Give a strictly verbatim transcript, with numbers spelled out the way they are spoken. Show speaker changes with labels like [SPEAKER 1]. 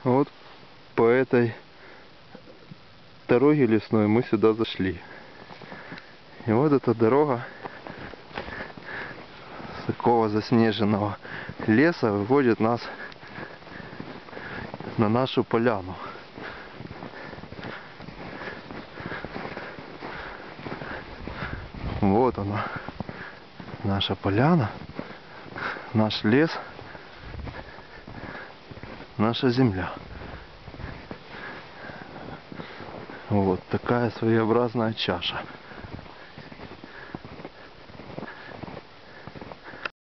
[SPEAKER 1] Вот по этой дороге лесной мы сюда зашли. И вот эта дорога с такого заснеженного леса выводит нас на нашу поляну. Вот она, наша поляна, наш лес, наша земля. Вот такая своеобразная чаша.